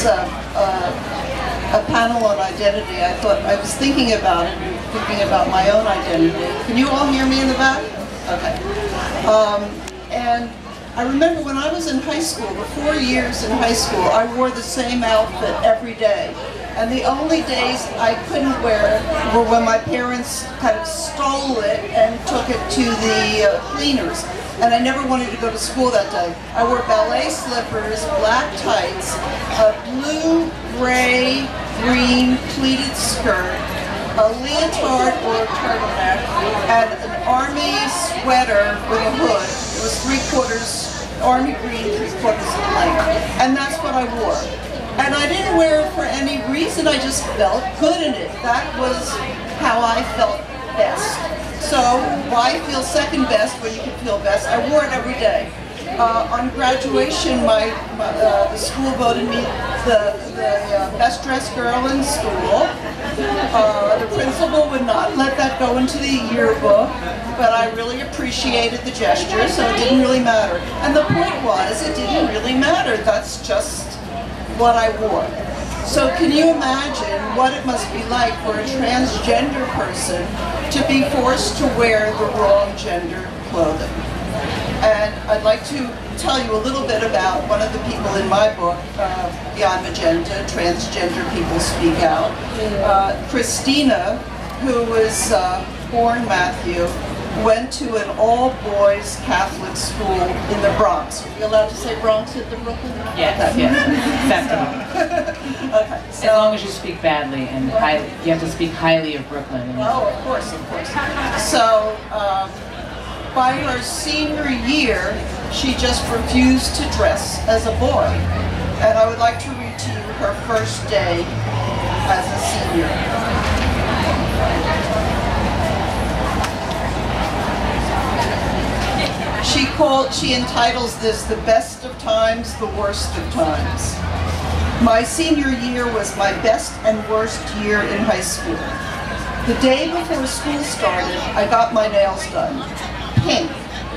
a panel on identity. I thought, I was thinking about it, and thinking about my own identity. Can you all hear me in the back? Okay. And I remember when I was in high school, the 4 years in high school, I wore the same outfit every day. And the only days I couldn't wear it were when my parents kind of stole it and took it to the cleaners. And I never wanted to go to school that day. I wore ballet slippers, black tights, a blue, gray, green pleated skirt, a leotard or a turtleneck, and an army sweater with a hood. It was 3/4 army green, 3/4 of length. And that's what I wore. And I didn't wear it for any reason, I just felt good in it. That was how I felt best. So why feel second best when you can feel best? I wore it every day. On graduation, the school voted me the best dressed girl in school. The principal would not let that go into the yearbook, but I really appreciated the gesture, so it didn't really matter. And the point was, it didn't really matter. That's just what I wore. So can you imagine what it must be like for a transgender person to be forced to wear the wrong gender clothing? And I'd like to tell you a little bit about one of the people in my book, Beyond Magenta, Transgender People Speak Out. Christina, who was born Matthew, went to an all-boys Catholic school in the Bronx. Are you allowed to say Bronx at the Brooklyn? Yes, okay. Yes. Acceptable. Okay, so, as long as you speak badly, and you have to speak highly of Brooklyn. Oh, of course, of course. So, by her senior year, she just refused to dress as a boy. And I would like to read to you her first day as a senior. She entitles this, "The Best of Times, the Worst of Times." My senior year was my best and worst year in high school. The day before school started, I got my nails done. Pink.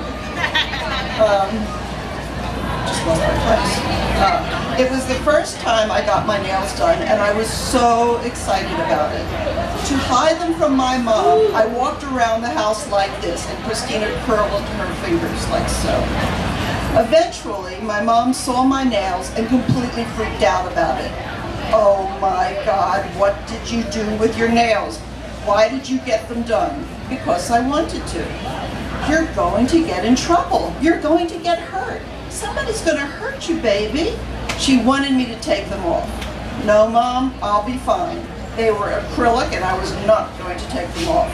Just lost my place. It was the first time I got my nails done, and I was so excited about it. To hide them from my mom, I walked around the house like this, and Christina curled her fingers like so. Eventually, my mom saw my nails and completely freaked out about it. "Oh my God, what did you do with your nails? Why did you get them done?" "Because I wanted to." "You're going to get in trouble. You're going to get hurt. Somebody's going to hurt you, baby." She wanted me to take them off. "No, Mom, I'll be fine." They were acrylic and I was not going to take them off.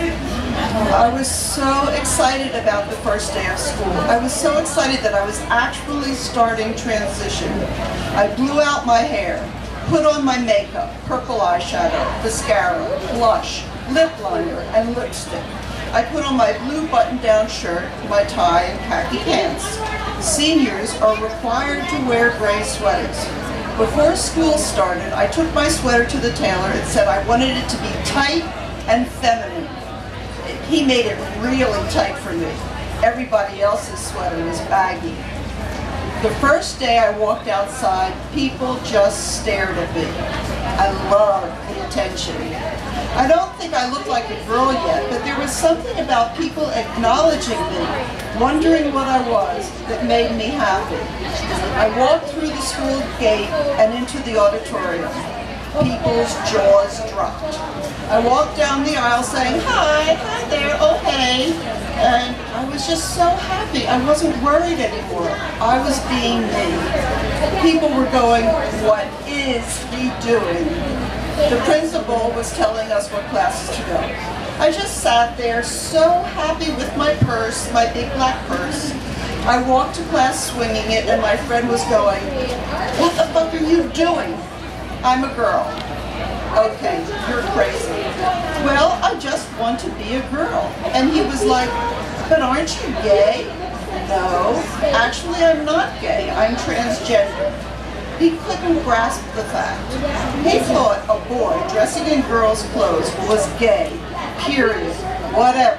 I was so excited about the first day of school. I was so excited that I was actually starting transition. I blew out my hair, put on my makeup, purple eyeshadow, mascara, blush, lip liner, and lipstick. I put on my blue button-down shirt, my tie, and khaki pants. Seniors are required to wear gray sweaters. Before school started, I took my sweater to the tailor and said I wanted it to be tight and feminine. He made it really tight for me. Everybody else's sweater was baggy. The first day I walked outside, people just stared at me. I loved the attention. I don't think I looked like a girl yet, but there was something about people acknowledging me, wondering what I was, that made me happy. I walked through the school gate and into the auditorium. People's jaws dropped. I walked down the aisle saying, "Hi, hi there, oh hey," and I was just so happy. I wasn't worried anymore. I was being me. People were going, "What is he doing?" The principal was telling us what classes to go. I just sat there so happy with my purse, my big black purse. I walked to class swinging it, and my friend was going, "What the fuck are you doing?" "I'm a girl." "Okay, you're crazy." "Well, I just want to be a girl." And he was like, "But aren't you gay?" "No, actually I'm not gay, I'm transgender." He couldn't grasp the fact. He thought a boy dressing in girls' clothes was gay, period, whatever.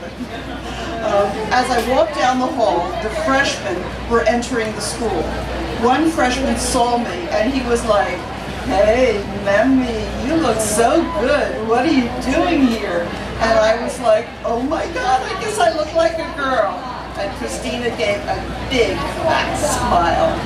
As I walked down the hall, the freshmen were entering the school. one freshman saw me and he was like, "Hey, Memmy, you look so good. What are you doing here?" And I was like, "Oh my God, I guess I look like a girl." And Christina gave a big fat smile.